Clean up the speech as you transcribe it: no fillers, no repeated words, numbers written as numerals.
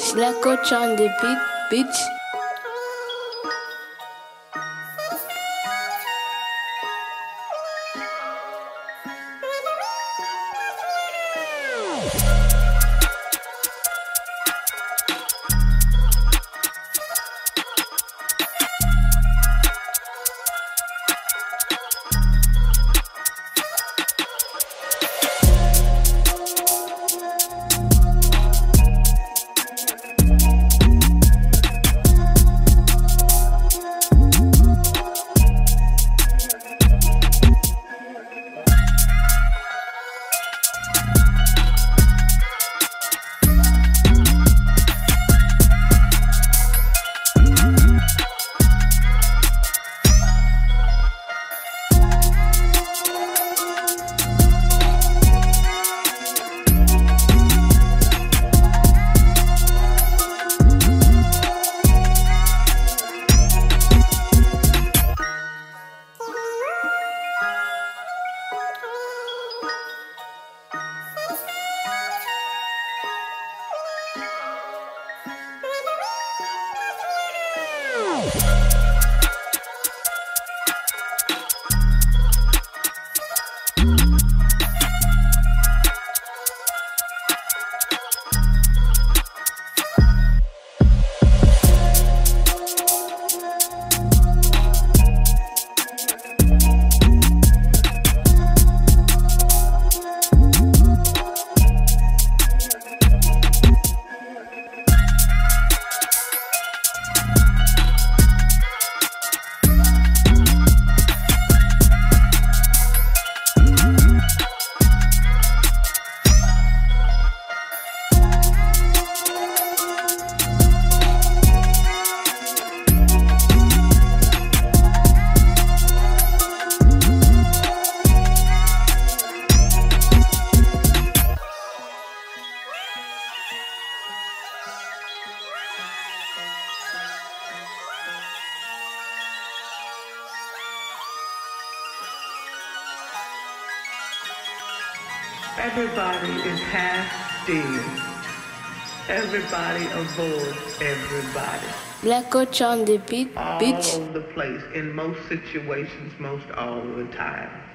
La coach on the beat, bitch. Everybody is half dead. Everybody avoids everybody. Black coach on the beat, bitch. All over the place, in most situations, most all the time.